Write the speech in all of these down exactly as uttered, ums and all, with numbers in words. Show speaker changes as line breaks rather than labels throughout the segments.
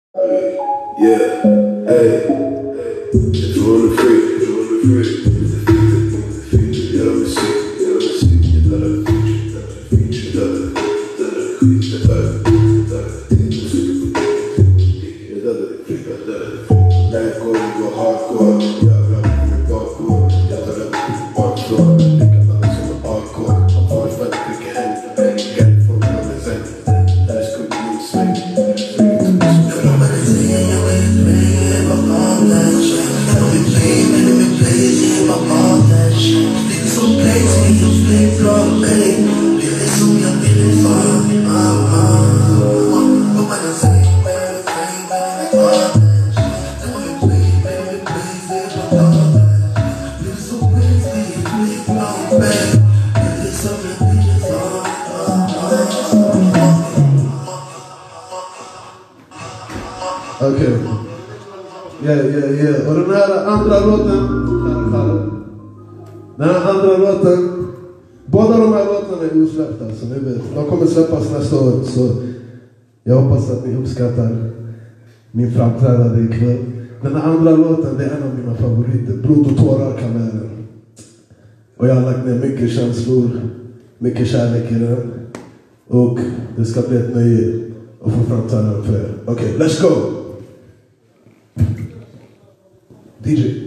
Yeah, hey, if you want to free, if you want to free, you know me see, you know me see, you know the future, you know the future, you know the life goes go hardcore, yeah, I'm hardcore, yeah, I'm hardcore, I'm hardcore, I'm hard for the big hand, get it from the other side, that's good news, swing.
Okej. Okay. Yeah, yeah, yeah. Och den här andra låten, den här andra låten, båda de här låtarna är osläppta, så ni vet. De kommer släppas nästa år, så jag hoppas att ni uppskattar min framträdande ikväll. Den här andra låten, det är en av mina favoriter, Blod och tårar kameran. Och jag har lagt ner mycket känslor, mycket kärlek i den. Och det ska bli ett nöje att få framträda den för er. Okej, okay, let's go! D J.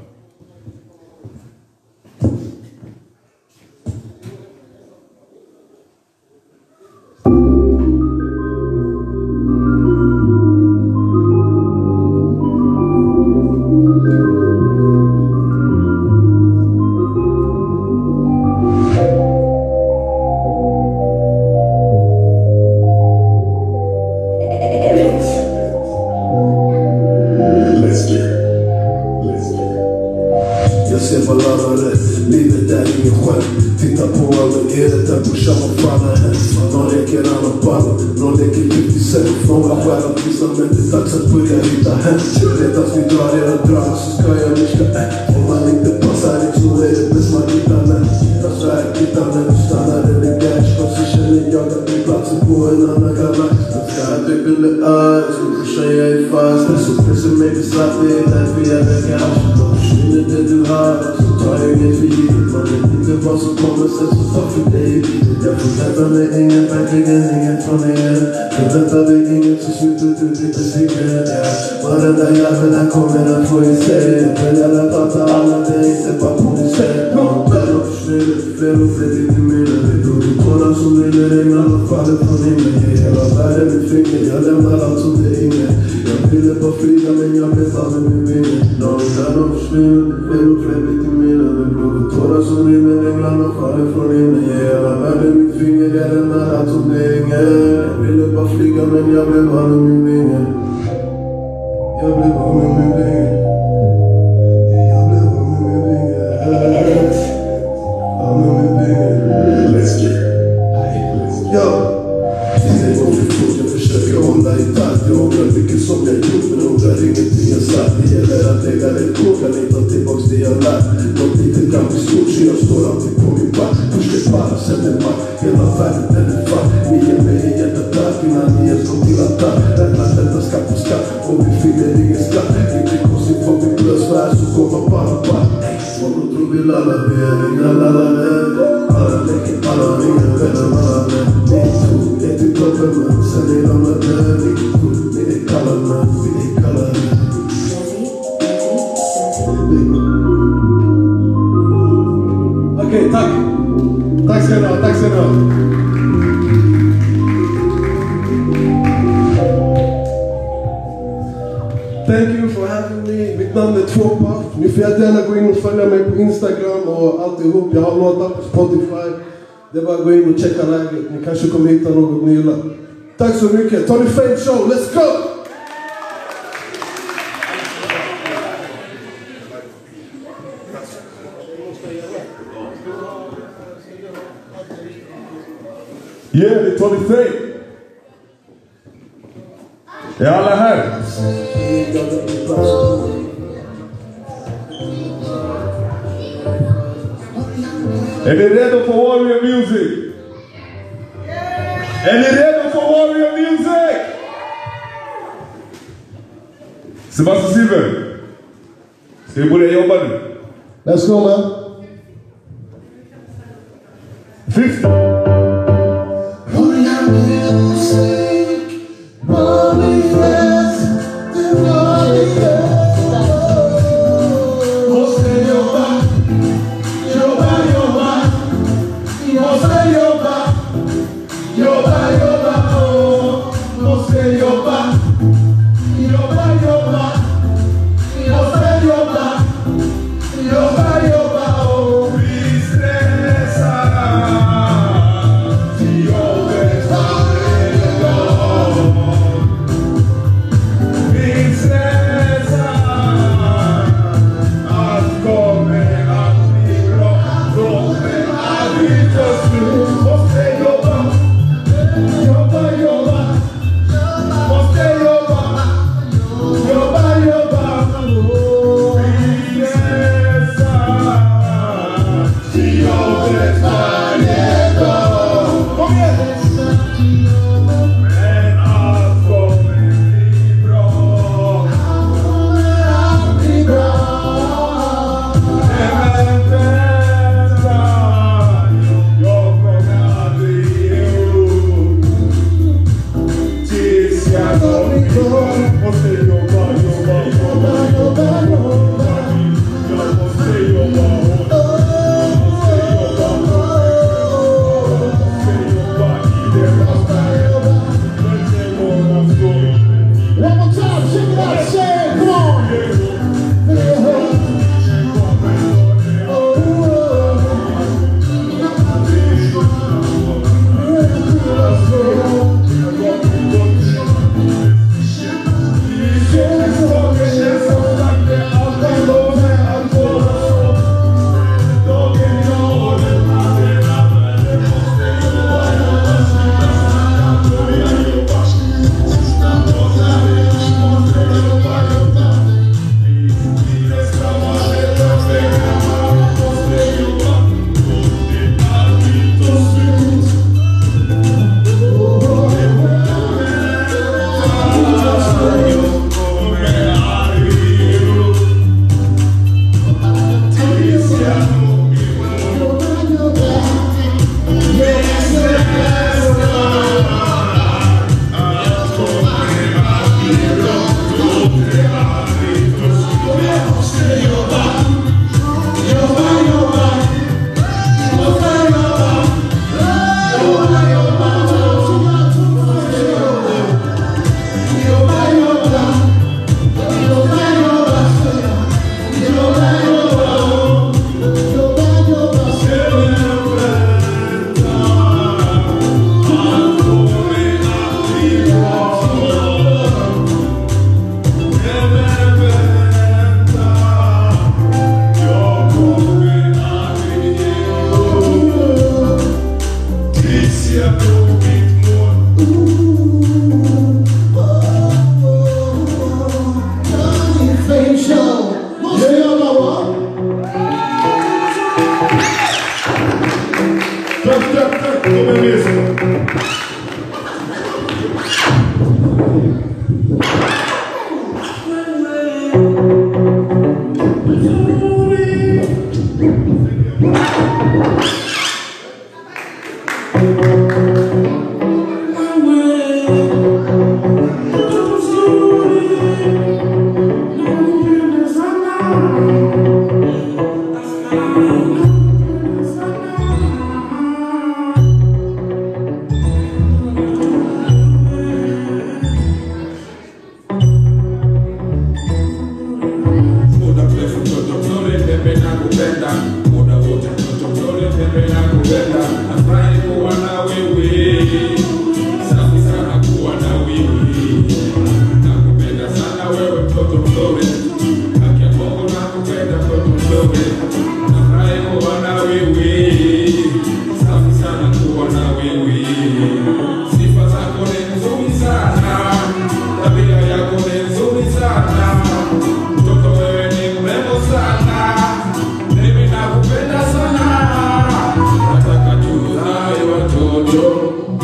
Livet är ingen skämt. Titta på alla edet där brorsan och fanna hänt. Någon leker annan ball, någon leker fifty cent. Många stjärnor visar men det är dags att börja hitta hem. Letas ni drar era drag så ska jag viska äh. Om man inte passar in så är det bäst man hittar den. Hittar så här, hittar när du stannar eller gash. Och så känner jag att det är platsen på en annan galax. Den ska ha dubbel eyes, så brorsan jag är fast. Det är så pressen mig besatt, det är därför jag lägger hash. Försvinner det du har, så tar jag inget för givet. Man vet inte vad som kommer sen så ta för dig. Jag förväntar mig ingen, verkligen ingen från er. Förväntar dig inget så slutar du bli besviken. Varenda jävel där kommer att få i sig. Men jag lär prata alla, det är inte bara polisen. Men de försvinner fler och fler lite mindre. Det är blodtårar som rinner, änglarna faller från himlen. Hela världen mitt finger, jag lämnar allt som det är inget. Jag ville bara flyga men jag blev av med min vinge. När de försvinner fler och fler lite mindre. Det är blodtårar som rinner, änglarna faller från himlen. Hela världen mitt finger, jag lämnar allt som det är inget. Jag ville bara flyga men jag blev av med min vinge. Jag blev av med min vinge. Jag blev av med min vinge. Av med min vinge. Let's get it. Yo. Det går för fort, jag försöker hålla i takt. Jag ångrar mycket som jag gjort men ångrar ingenting jag sagt. Det gäller att lägga rätt kort, kan inte ta tillbaks det jag lärt. Något litet kan bli stort så jag står alltid på min back. Först är bara, sen är man. Hela världen är en fack. Ni ger mig i hjärtat där innan ni ens kom till attack. Lämna detta skatt på skatt och vi finner ingen skatt. Inte konstigt folk blir blösvärd så går man bara back. Och då tror vi alla vi är inga alla vänner. Alla leker, alla ringer, vänner, alla vänner. Ni tog det till toppen men sen är de där där. Ni tog, ni är kalla men vi är kalla.
Okej, tack. Tack ska ni ha, tack ska ni ha. Thank you for having me. Mitt namn är två Puff. Ni får gärna gå in och följa mig på Instagram och alltihop. Jag har låtar på Spotify. Det är bara att gå in och checka läget. Ni kanske kommer hitta något ni gillar. Tack så mycket. Tony Fame Show, let's go!
Yeah, det är Tony Fame. Är alla här? Är ni redo för Warrior Music? Är ni redo för Warrior Music? Sebastian Silver. Ska vi börja jobba nu?
Let's go, man.
fifty.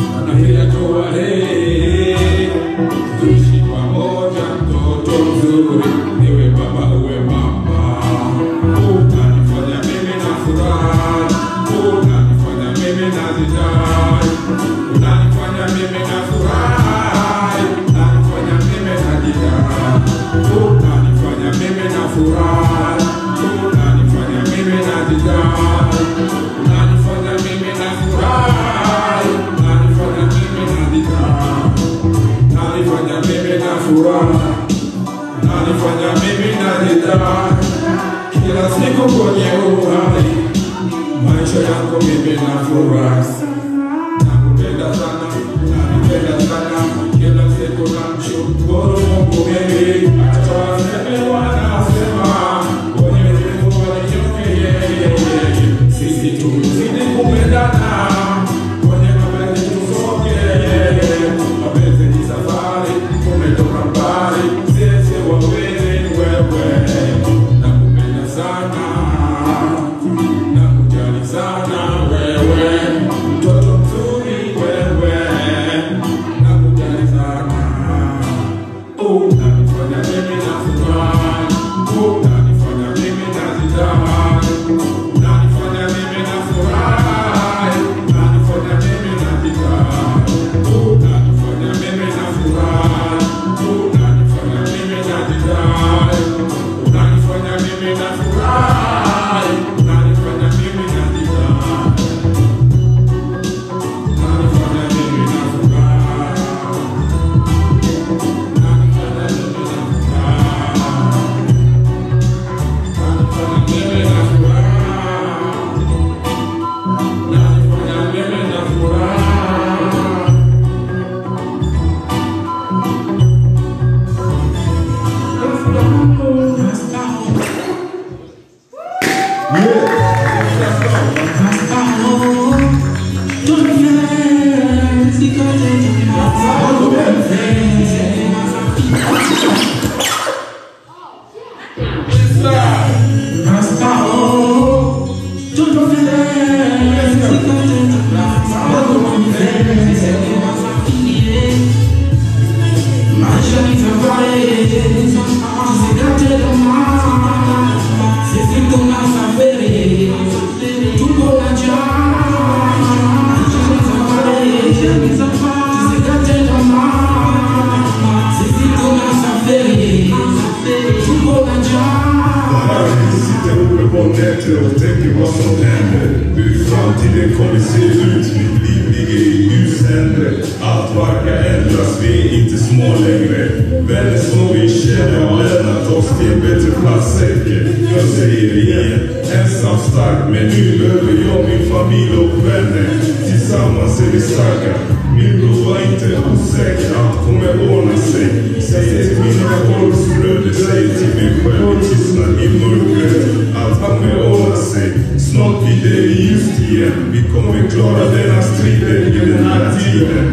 Tuishi pamoja mtoto mzuri. uwe, niwe baba uwe mama. Unanifanya mimi na furaha, unanifanya mimi na jidai, unanifanya mimi na furaha, unanifanya mimi na jidai, unanifanya mimi na furaha, unanifanya mimi na jidai, unanifanya mimi na furaha, unanifanya mimi na jidai, unanifanya mimi na furaha, unanifanya mimi na jidai. Kila siku kwenye uhai, maisha yangu mimi na furaha. Nakupenda sana, nanipenda sana. Kila siku namshukuru Mungu mimi. Hata waseme wanasema, Mwenyezi Mungu anichukie yeye. Sisi tuzidi kupendana, kwenye mapenzi tusonge. Mapenzi ni safari, tumetoka mbali. Sisi wawili wewe. Sana, nakujali sana wewe, mtoto mzuri wewe, nakujali sana. Unanifanya mimi na furaha, unanifanya mimi na jidai, unanifanya mimi na furaha, unanifanya mimi na jidai, unanifanya mimi na furaha, unanifanya mimi na jidai, unanifanya mimi na furaha, unanifanya mimi na jidai, unanifanya mimi na furaha, unanifanya mimi na furaha, unanifanya mimi na furaha, unanifanya mimi na furaha.
Och tänker vad som händer, hur framtiden kommer se ut. Mitt liv ligger i ljushänder, allt verkar ändras, vi är inte små längre. Vänner som vi känner har lämnat oss till en bättre plats säker. Jag säger igen, ensam stark, men nu behöver jag min familj och vänner. Tillsammans är vi starka, min bror var inte osäker, allt kommer ordna sig. Säger till mina våldsbröder, säger till mig själv, tystnad i mörkret. Allt kommer ordna sig, snart blir det ljust igen. Vi kommer klara denna striden i den här tiden.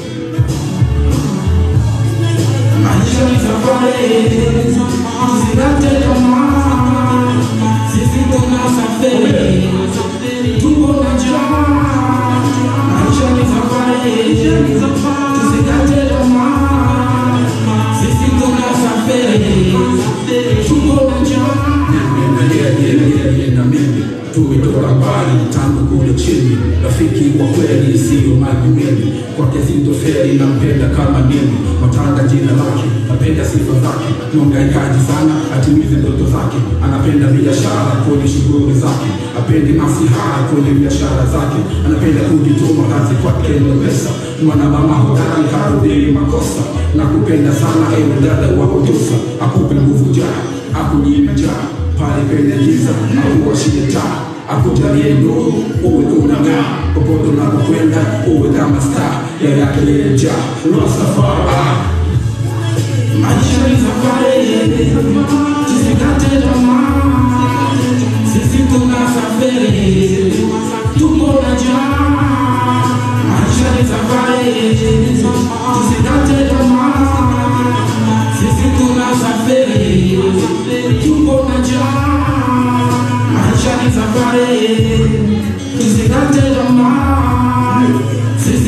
Maisha ni safari, tusikate tamaa. Sisi tunasafiri, tuko na njaa. Maisha ni safari, tusikate tamaa. Sisi tunasafiri, tuko na njaa.
Na mimi tumetoka mbali tangu kule chini, rafiki kwa kweli sio magimeni, kwake sitoferi nampenda kama mimi, matanga jina lake, napenda sifa zake, mwangaikaji sana, atimize ndoto zake, anapenda biashara kwenye shughuli zake, apendi masihara kwenye biashara zake, anapenda kujituma kazi kwake ndio pesa, mwana mama hodari harudii makosa, nakupenda sana ewe dada wa kutosa, akupe nguvu jaa, akunyime jaa, pale penye giza, akuwashie taa, akujalie nuru, uwe unang'aa, popote unapokwenda, uwe kama star, ya yake yejaa, Rastafari.
Maisha ni safari, tusikate tamaa. Sisi tunasafiri, tuko na njaa. Maisha ni safari, tusikate tamaa. Sisi tunasafiri, tuko na njaa. Maisha ni safari, tusikate tamaa. Sisi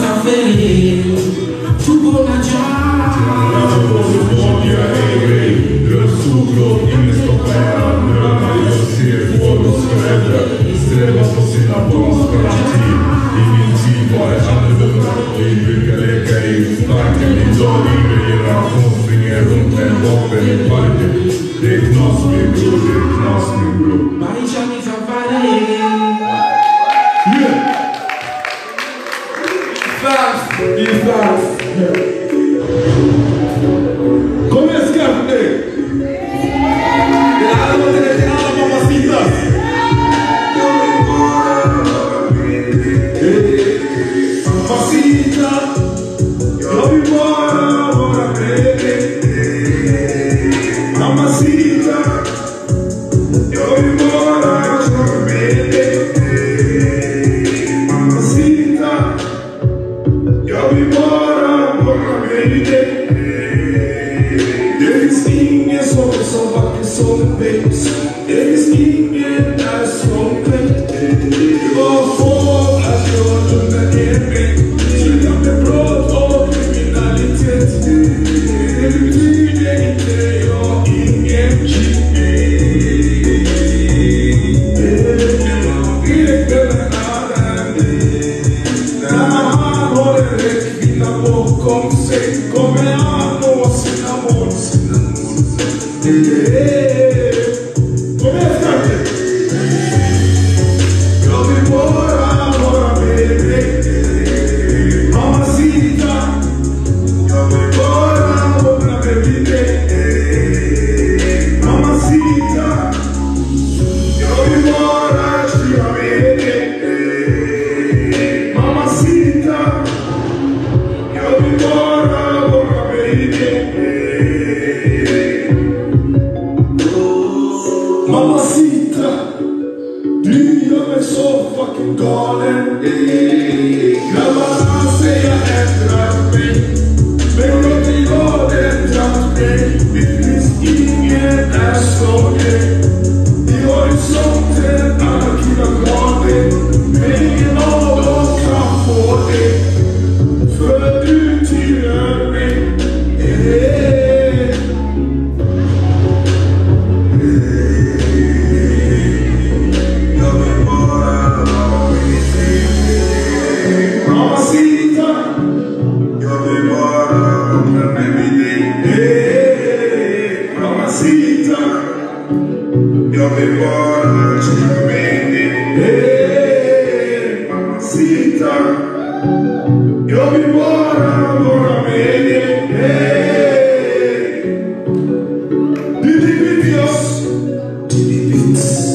tunasafiri, tuko na njaa.
Alla får du få björa dig.
varit annorlunda. Vi brukar leka i parken. Idag ringer generation, springer runt med en vapen i parken. Det är knas min bror, det är knas min bror.
Maisha ni safari.
Yeah! Fast! Det är fast! Kom igen, skaff dig! Det är alla det är alla mamacitas. Mamacita, jag vill bara vara med dig. Mamacita, jag vill bara vara med dig. Mamacita, jag vill bara vara med dig. Det finns ingen som är så vacker som växt. Det finns ingen där som växt. Och får att jag lugnar ner mig. Sluta med brott och kriminalitet. Det betyder inte jag ingenting. Jag vet vem är när han har en rätt kvinna bakom sig. Kommer han nå sina mål, sina mål. Kom igen, starten! Jag vill bara vara med dig. Mamacita, jag vill bara vara med dig. Mamacita, jag vill bara styra med dig. Mamacita, jag vill bara vara med dig. Mamacita, du gör mig så fucking galen. Grabbarna säger ändra mig, men låt mig ha den kraft mig. Det finns ingen där som dig. Vi har ju sånt en annan killar kvar dig, men ingen av dem kan få dig. För du tillhör mig. Mamacita, jag vill bara vara med dig. Mamacita, jag vill bara styra med dig. Mamacita, jag vill bara vara med dig. Du blir med oss. Du blir med oss.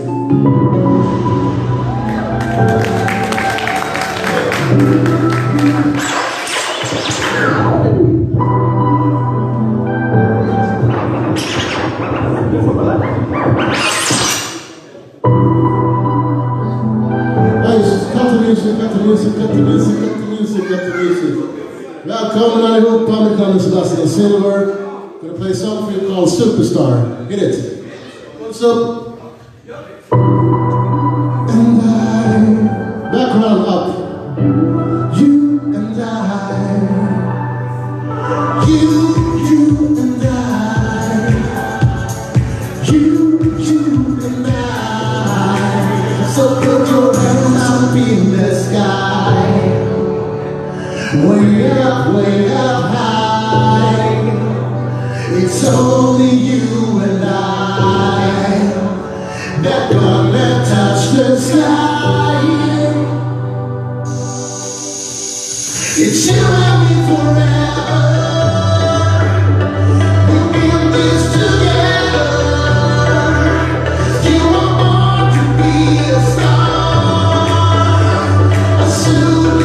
Cut the music, cut the music, cut the music, cut the music, cut the music. Välkommen allihopa, mitt namn är Sebastian Silver. I'm gonna play a song for you called Superstar. Hit it. What's up? And I, background up. You and I, you, you and I, you, you and I. So put your hands up in the sky, way up, way up high. It's only you and I that gonna touch the sky. It's you and me forever. We'll build this together. You were born to be a star, a super,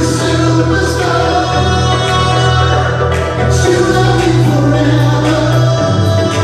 superstar. It's you and me forever.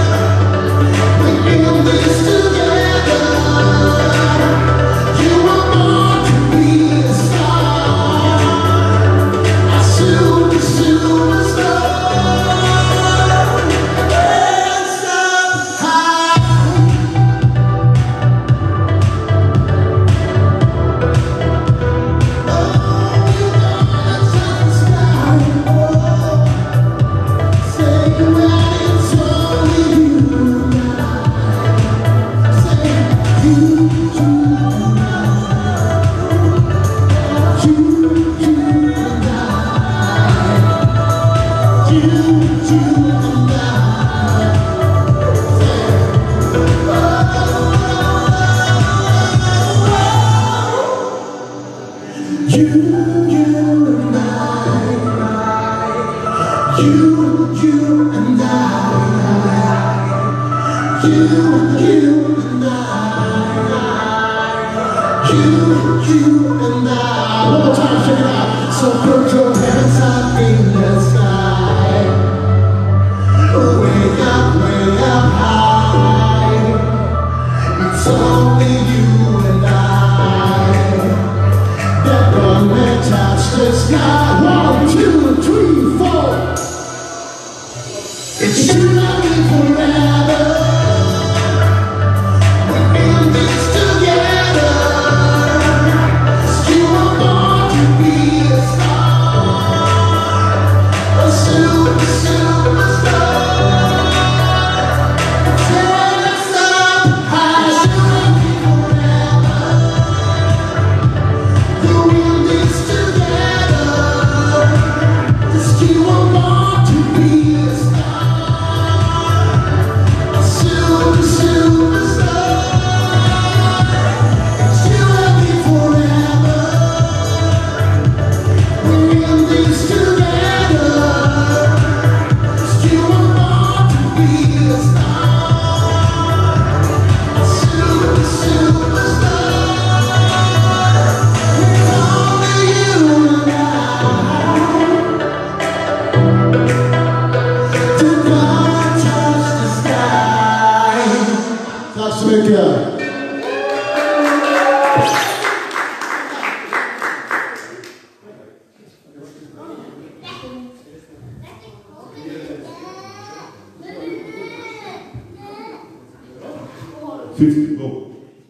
fifty, go.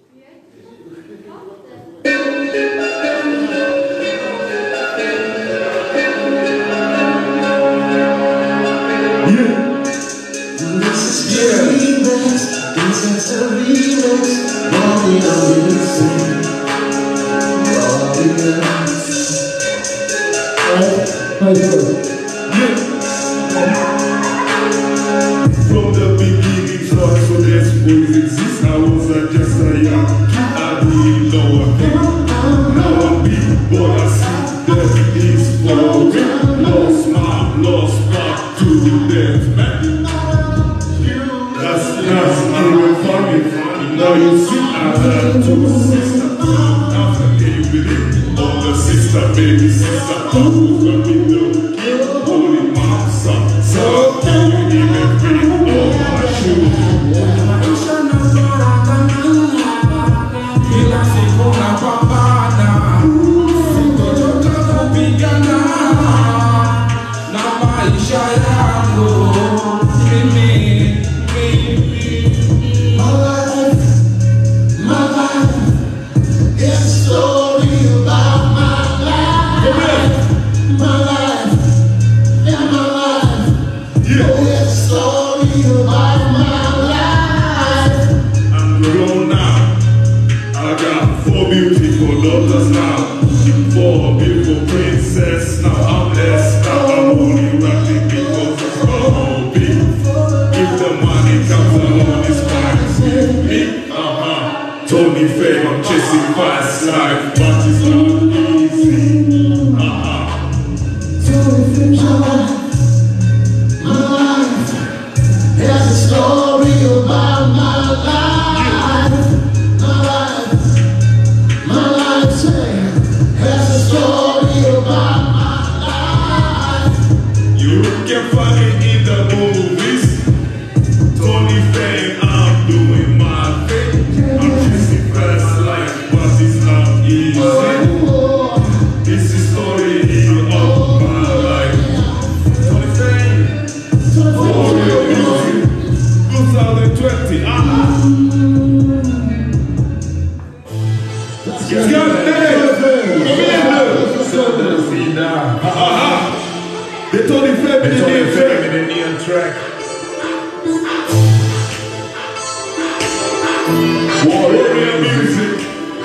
From the beginning, thought so this would exist. I was a just a young kid, I didn't know a thing. Now I'm big, but I see that is for me. Lost my, lost my to the death, man. That's, that's even funny. Now you see I had two sisters. After came with it, all the sister, baby sister. I was gonna be the kid, holy mom, son. So can you even breathe all my shoes? Lovers now, for a beautiful princess. Now I'm blessed, now I'm only rapping because it's gonna be. If the money comes along, it's fine with me. Uh-huh. Tony Fame, I'm chasing fast life, but it's not easy. Uh-huh.
Tony Fame, my life, my life. There's a story about my life.
You can find it in the movies. Tony Fame, I'm doing my thing. I'm chasing fast life, but it's not easy. This is story of my life. Tony Fame, for real music. twenty twenty, ah. It's got a name. Aha. The Tony Fame in the neon track. Warrior music.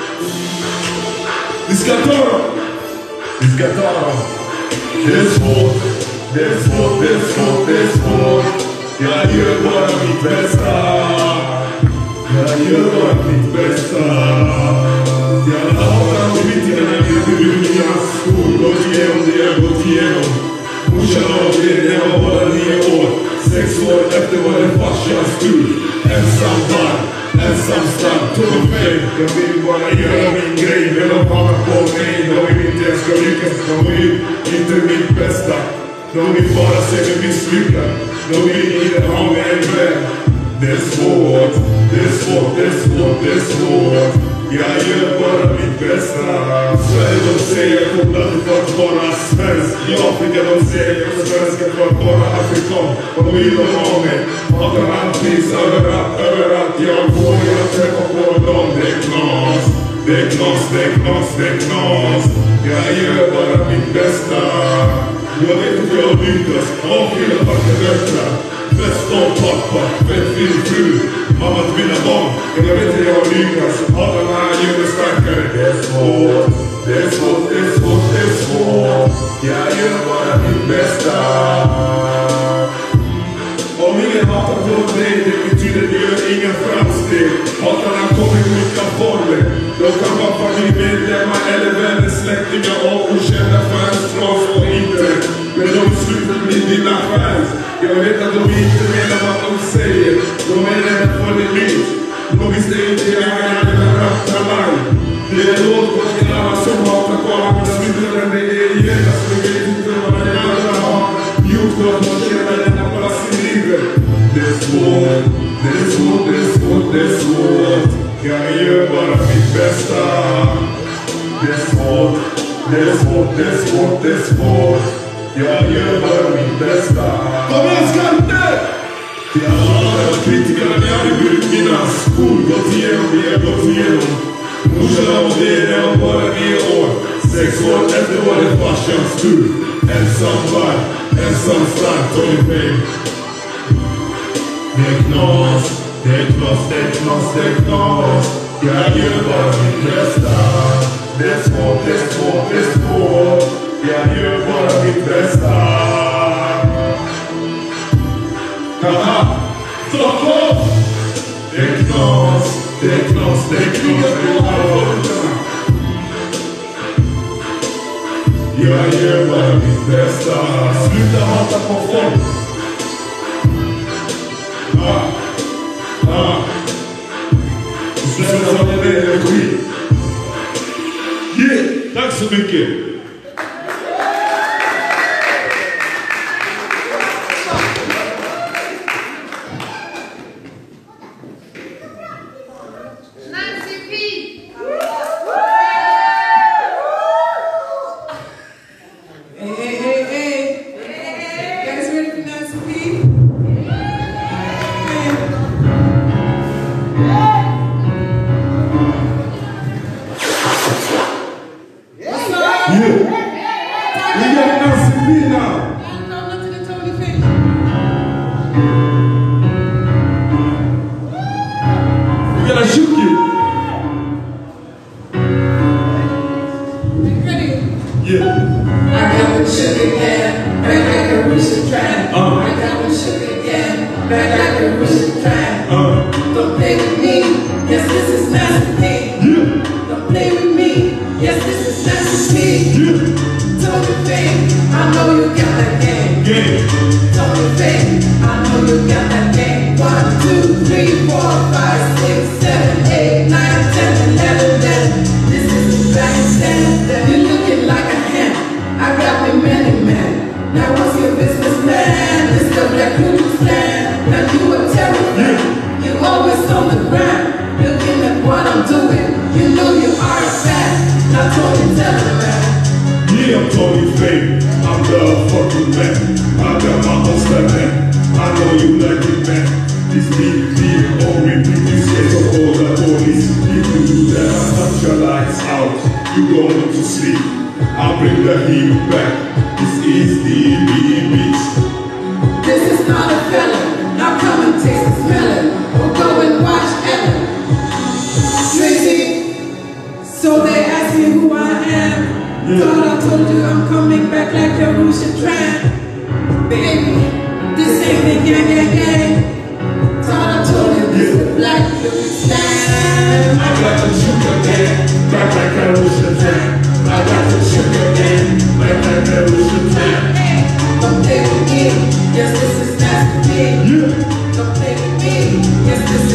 Piscatoro. Piscatoro. There's four. There's four. There's four. There's four. Yeah, you're gonna be best. Yeah, you're gonna be best. Yeah, I'm gonna be meeting and I'm gonna be doing school. Go to the go to Musha no, det är vad ni är år. Sex år efter var det farsans tur. ensam man, ensam stam, tom fame. Jag vill bara göra min grej, men de hatar på mig. De vill inte jag ska lyckas, de vill inte mitt bästa. De vill bara se mig misslyckad, de vill inte ha mig en vän. Det är svårt, det är svårt, det är svårt, det är svårt. Jag gör bara mitt bästa. Sverige de säger jag kommer alltid för att vara svensk. I Afrika de säger jag är svenska för att vara afrikan. Och de vill de ha mig, hatar allting överallt, överallt. Jag går, jag träffar på dem. Det är knas, det är knas, det är knas, det är knas. Jag gör bara mitt bästa. Jag vet att jag lyckas, avskilda vackra döttrar. Fest och pappa, fett fin fru, mamma till mina barn. Men jag vet att jag lyckas, hatarna gör mig starkare. Det är svårt, det är svårt, det är svårt, det är svårt. Jag gör bara mitt bästa. Om ingen hatar på dig, det betyder att du gör inga framsteg. Hatarna kommer i olika former. De kan vara familjemedlemmar eller vänner, släktingar och okända fans från på internet. Men de slutar bli dina fans. Jag vet att de inte menar vad de säger. De är rädda för det nytt. De visste inte jag är en raptalang. Det är låt till alla som hatar på alla. Men slutar den det är igen. Så jag vet inte vad den andra har gjort för att de känner denna plats i livet. Det är svårt, det är svårt, det är svårt, det är svårt. Jag gör bara mitt bästa. Det är svårt, det är svårt, det är svårt, det är svårt. Jag gör bara mitt bästa. Kom igen, skante! Till alla kritikerna, ni har burit mina skor. Gått igenom, vi har gått igenom. Morsan och det är redan bara nio år. Sex år efter var det farsans tur. Ensam var, ensam stark, Tony Fame. Det är knas, det är knas, det är knas, det är knas. Jag gör bara mitt bästa. Det är svårt, det är svårt, det är svårt. Jag gör bara mitt bästa. Haha, Stockholm! Det är knas, det är knas, det är knas, det är knas. Jag gör bara mitt bästa. Sluta hata på folk. Ah, ah. Sluta med energi. Yeah, tack så mycket.
Yes, this is nasty. Don't play with me. Yes, this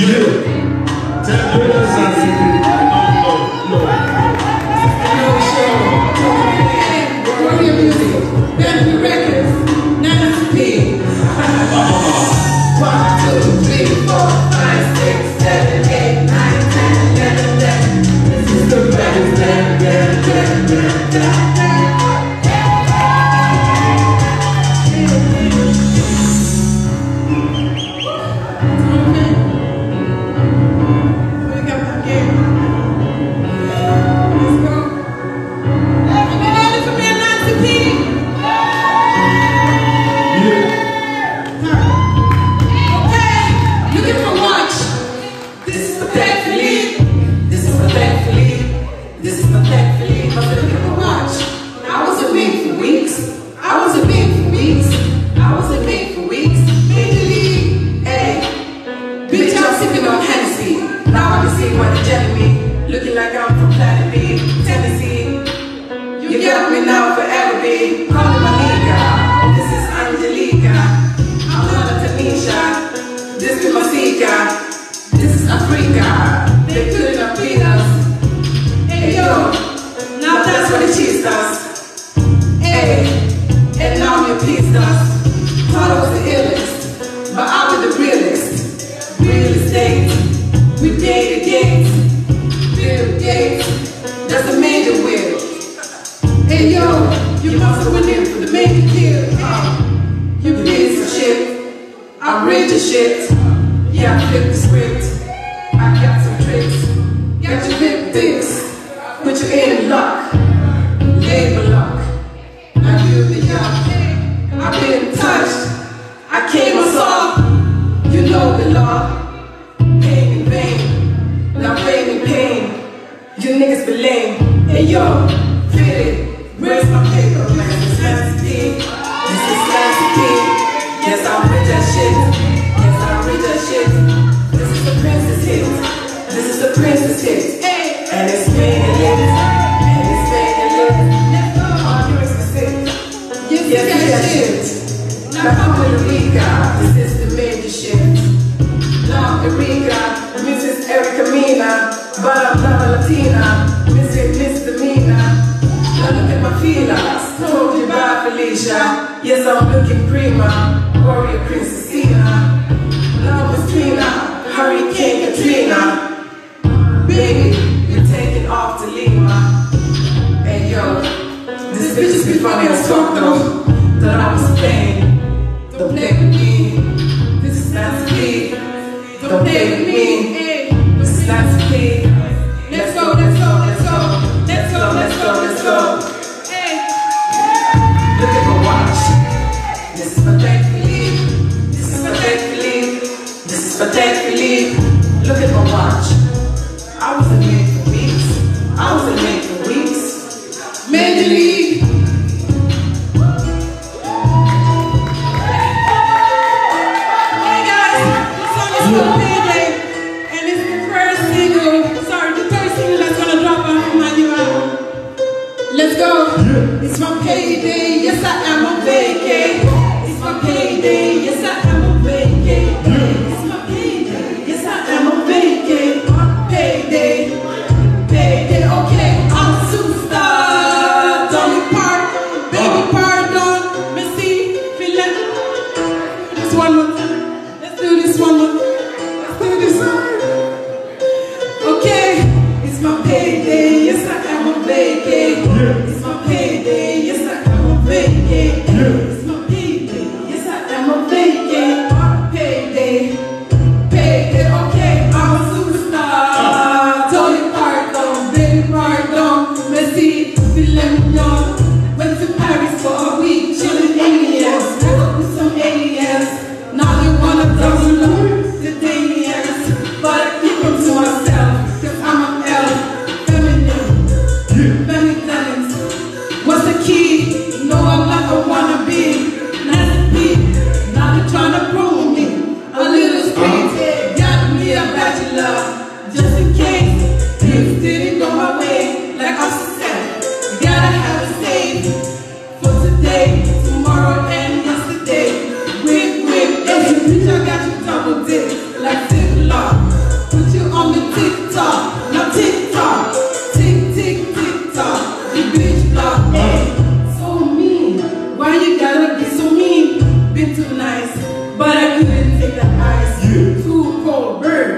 Tomorrow and yesterday, whip, whip, every bitch I got you double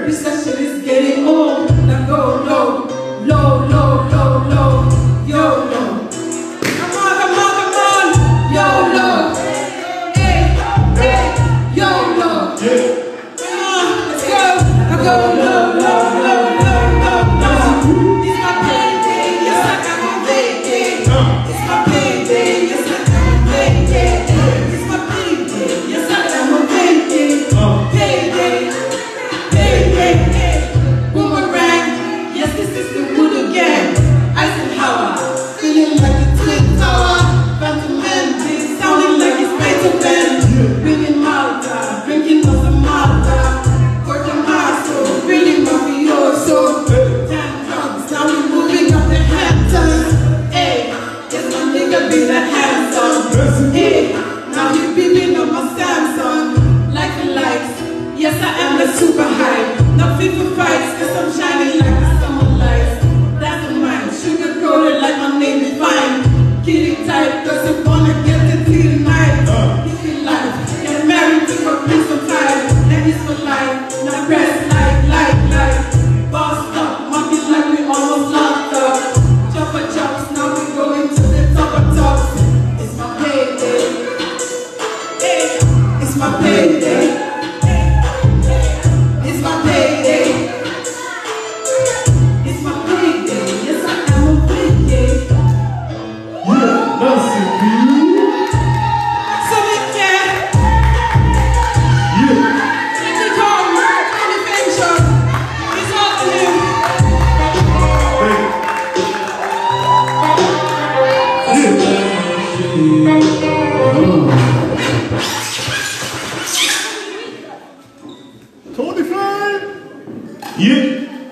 recession is getting old. Now go low, low, low, low, low, YOLO. Come on, come on, come on, YOLO. Hey, hey, YOLO. Come on, let's go. Now go low, low, low, low, low, low. It's my payday, yes I got my payday. It's my payday, yes I got my payday. It's my payday, yes I got my payday. Payday, payday, boomerang. Yes, this is the wood again. Eisenhower, feeling like a twin tower. Phantom Mendes, sounding like it's Beethoven. Bringing Malta, drinking of the Malta. Corto Maso, really mafioso. Ten drugs, now we moving up the Hamptons. Hey, yes, my nigga be the handsome. Hey, now he beaming on my Samsung. Like the lights, yes, I am the super hype. Not fit for fights, cause I'm shining like the summer lights. That's mine, sugar coated like my name is fine. Kitty type, cause I wanna get the tea tonight. If you like, get married to a piece of time. And it's for life, not press like, like, like. Bossed up, monkey like we almost locked up. Chopper chops, now we going to the top of tops. It's my payday. Hey, it's my payday. It's my payday. It's my payday. Yes, I am a payday. So we can. If we call Mark Innovation, it's all to him.
twenty-five. Yeah.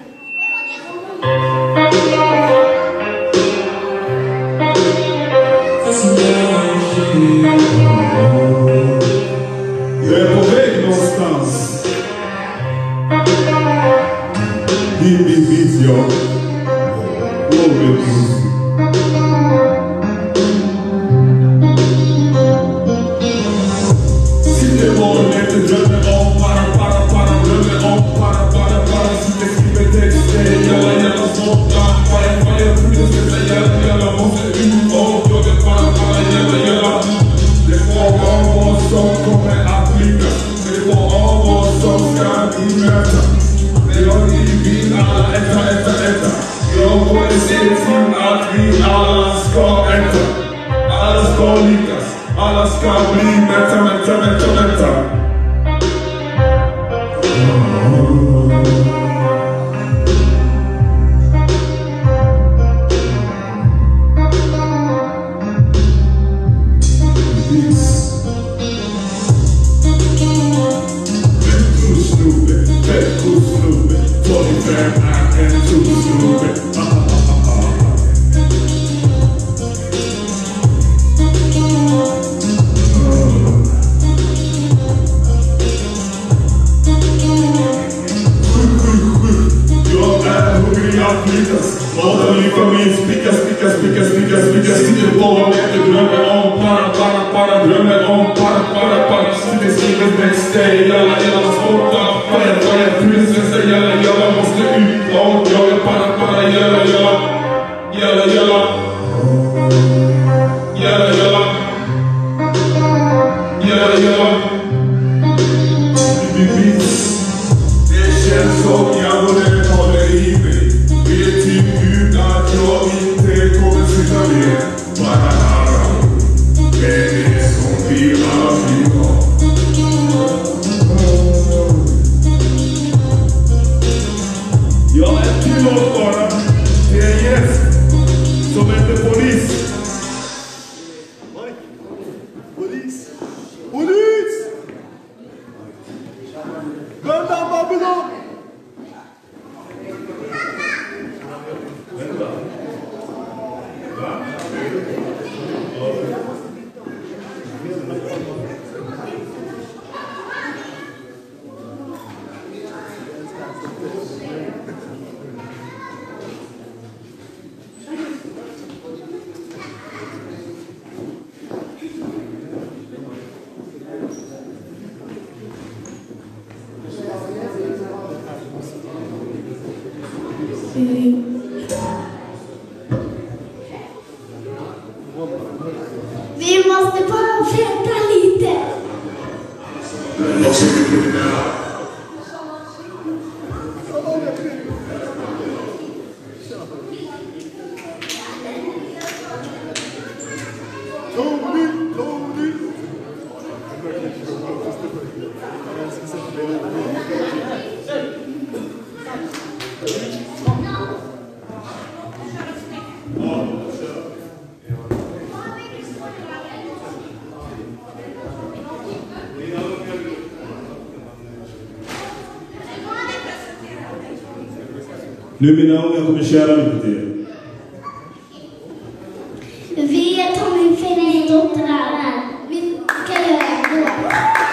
Jag är på väg någonstans. Det är min vision. Sitter morgonen och drömmer om para, para, para, drömmer om para, para, para. Sitter skriver texter, jalla, jalla, snorta. Fire, fire, fryser, jalla, jalla, måste ut och jag para, para, jalla, jalla. Det får av oss som kommer att lyckas. Det får av oss som ska bemöta. Men jag vill alla äta, äta, äta. Jag borde se till att vi alla ska äta. Alla ska lyckas. Alla ska bli mätta, mätta, mätta, mätta. Båda lycka min spicka, spicka, spicka, spicka, spicka. Sitter på och äter, drömmer om para, para, para. Drömmer om para, para, para. Sitter skriver texter, jalla, jalla, sporta. Fire, fire, fryser, jalla, jalla. Måste ut och jaga para, para, jalla, jalla. Jalla, jalla. Jalla, jalla. Jalla, jalla. Det blir bits. Det känns som jag borde hålla i mig. Vet till Gud att jag inte kommer sluta ner. Bara med det som vi alla vill ha. Jag är tillåt bara till en gäst som heter polis. Polis! Polis! Vänta Babylon!
Vi måste bara vänta lite.
Nu mina unga kommer köra lite till er.
Vi är Tommy Fennis döttrar. Vi kan göra det.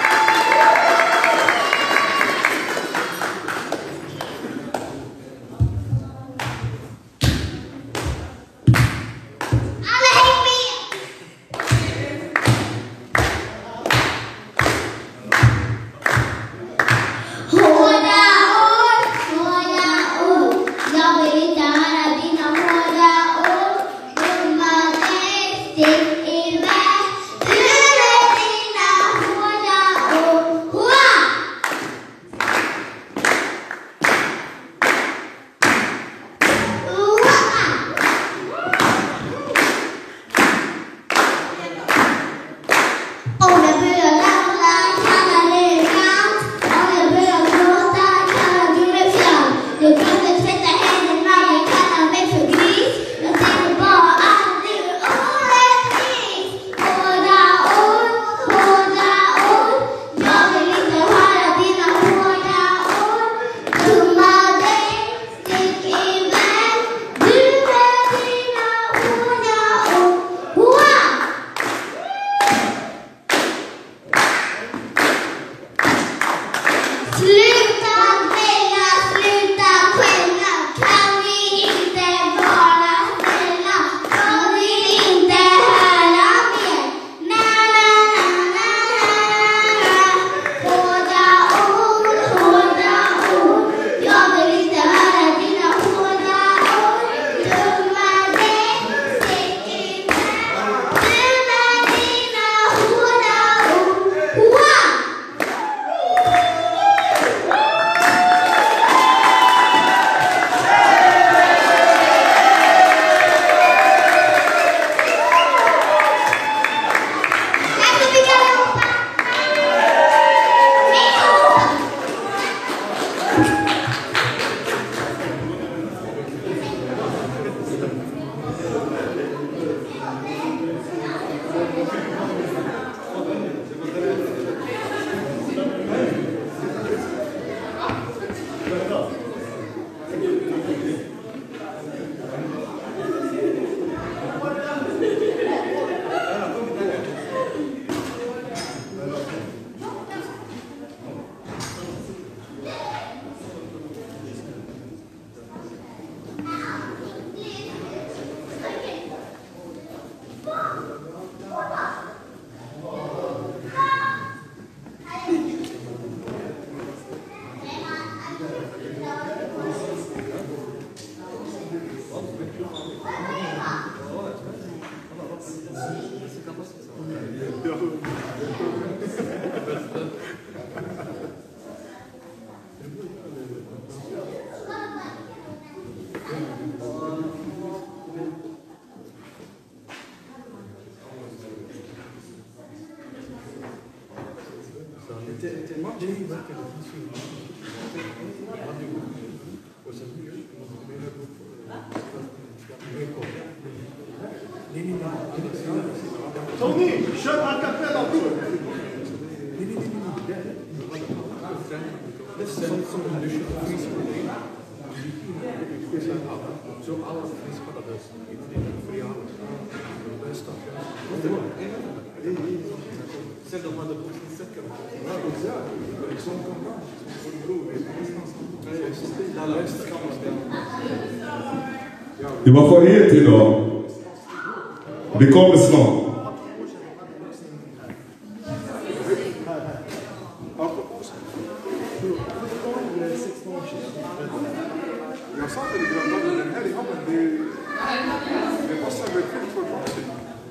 Tony, kör a cappella bror!
Det var för er till idag. Det kommer snart. المصادر الجرامات من هذه هم اللي بيوصل بالفيلم فور بروسيس.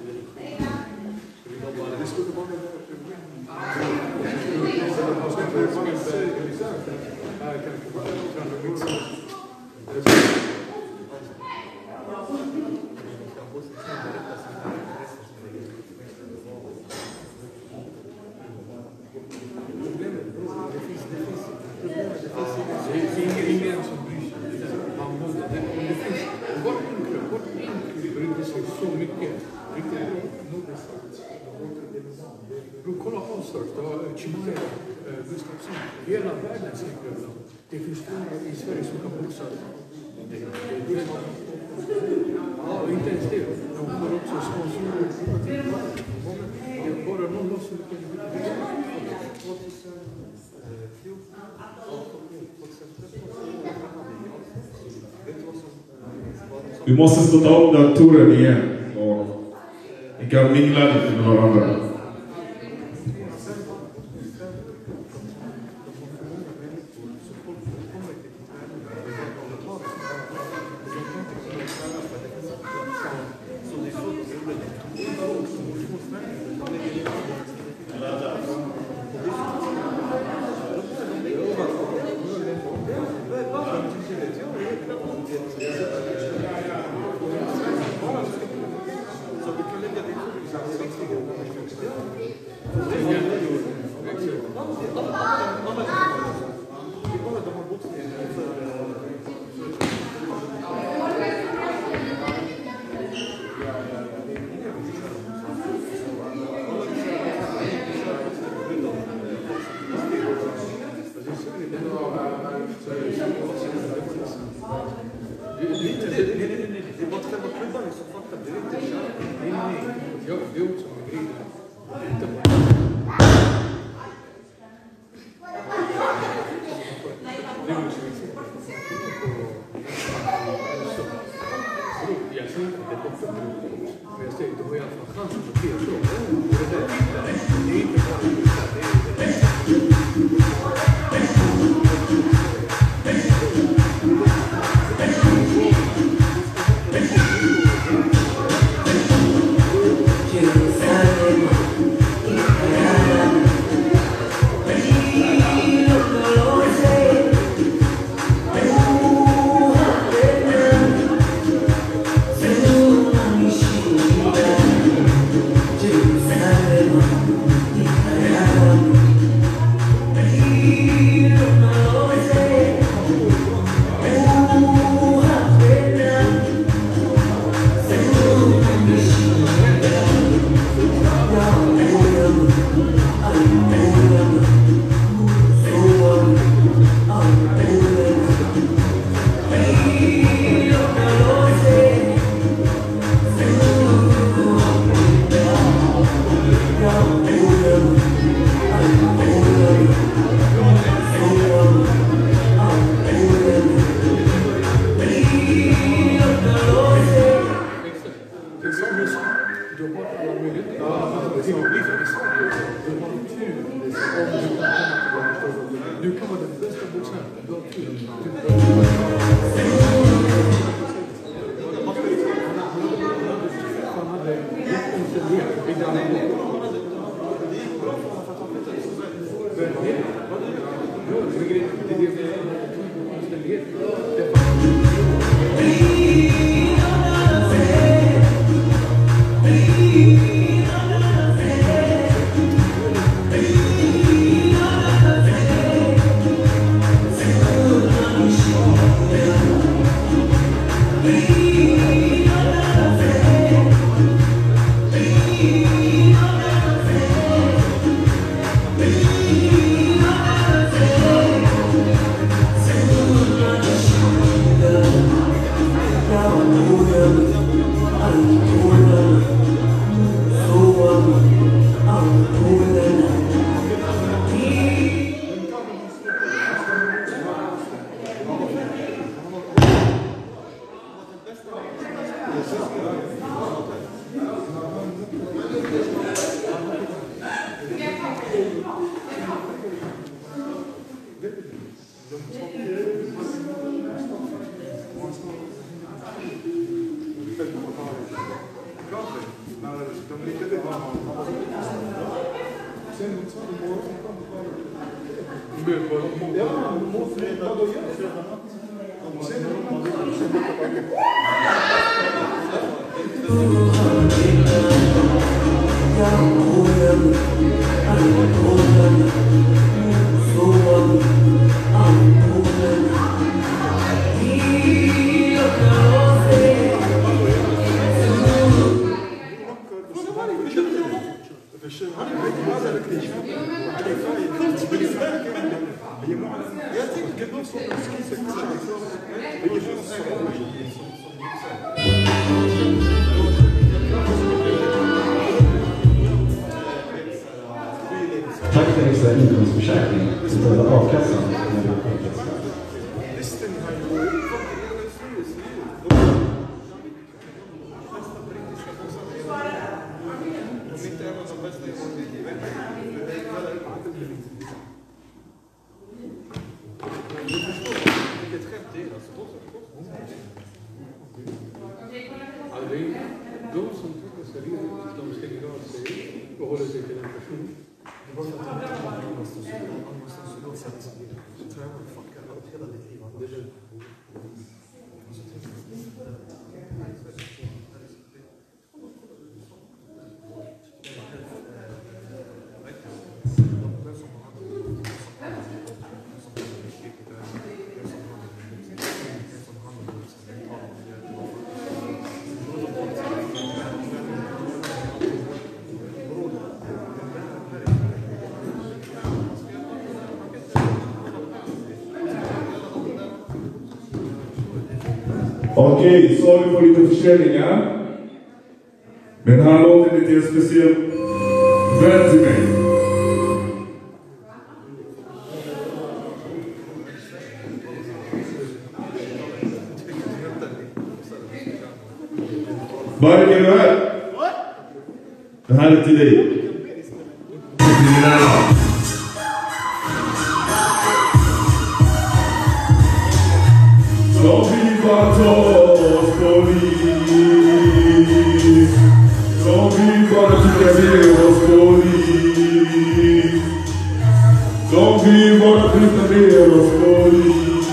Hela världen säkert då. Det finns många i Sverige som kan boxa. Ja, inte ens det. De har också sponsorer. Bara någon loss som kan
Vi måste starta upp datoren igen och vi kan mingla lite med varandra.
Tack för extra inkomstförsäkring utöver a-kassan.
De som tycker seriöst, de ska idag sig och hålla sig till en person.
Okej, så har vi fått lite försäljningar. Men den här låten är lite speciell vän till mig. Varje är du här? Den här är till dig. Som vi bara tar oss på liv. Som vi bara tycker ner oss på liv. Som vi bara tycker ner oss på liv.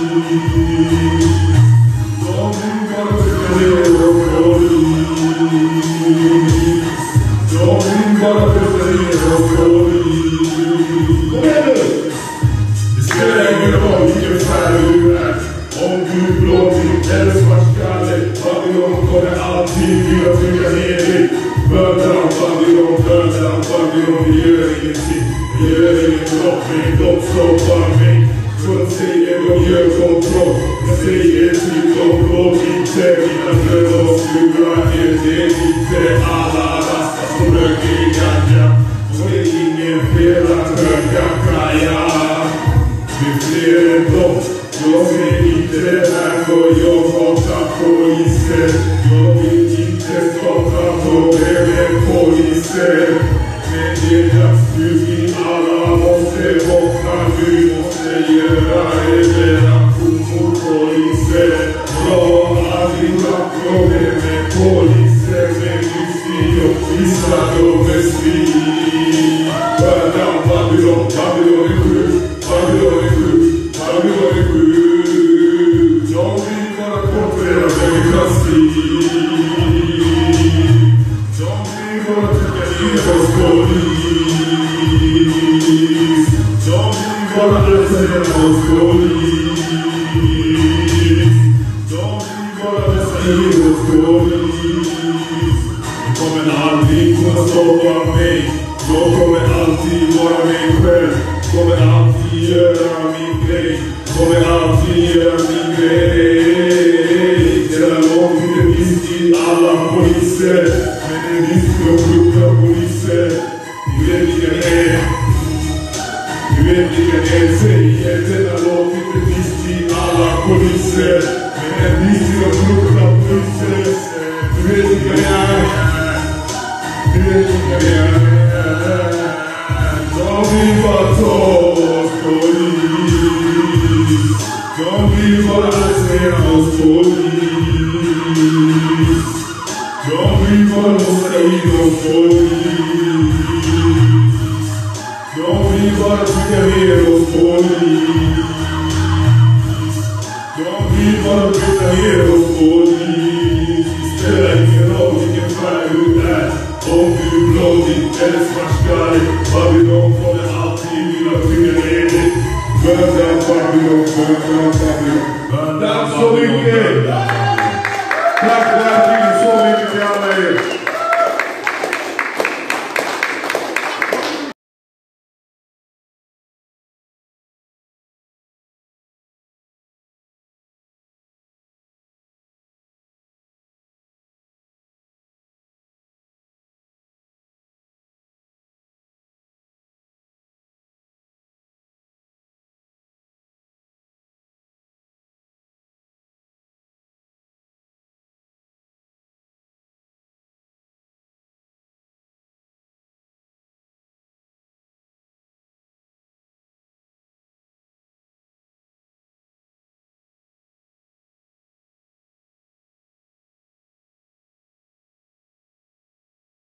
Som vi bara tycker ner oss på liv. Som vi bara tycker ner oss på liv. Kom igen nu! Det spelar ingen roll vilken färg du är. Om du blåvit eller svartskalle, Babylon kommer alltid vilja trycka ner dig. Böderna, Babylon, böderna, Babylon, vi gör ingenting. Vi gör ingen droppning, de stoppar mig. Så de säger, de gör kontroll. Jag säger till dem, låt inte mina bröder och fruar er. Det är inte alla rasta som röker i ganja. Så är ingen fel att röka kaja. Vi är fler än dem. Jag ser inte det här för jag hatar poliser. Jag vill inte skapa problem med poliser. Men det är dags nu, vi alla måste vakna. Vi måste göra revelation mot poliser. Jag har aldrig haft problem med poliser. Men just i och vissa de är svin. Början Babylon, Babylon är sjuk. Babylon är sjuk. Babylon är sjuk. Jag vill bara konkurrera med min klassik. Jag vill bara trycka ner oss på liv. Jag vill bara ösa oss på liv. Jag vill bara ösa oss på liv. Du kommer aldrig kunna stoppa mig. Jag kommer alltid vara mig själv. Kommer alltid göra min grej. Kommer alltid göra min grej. Det är långt till en viss till alla poliser. Men en viss till de sjuka poliser. Du vet vilka det är. Du vet vilka det är. Säger denna låt till en viss till alla poliser. Men en viss till de sjuka poliser. Du vet vilka det är. Du vet vilka det är. Jag vill bara ta oss på liv.
De vill bara låsa oss polis. De vill bara låsa in oss polis. De vill bara trycka ner oss polis. De vill bara bryta ner oss polis. Spelar ingen roll vilken färg du är. Om du är blådig eller svartskallig. Babylon kommer alltid vilja trycka ner dig. Burn down Babylon, burn down Babylon. Burn down så mycket! Tack för det här tiden, så mycket till alla er.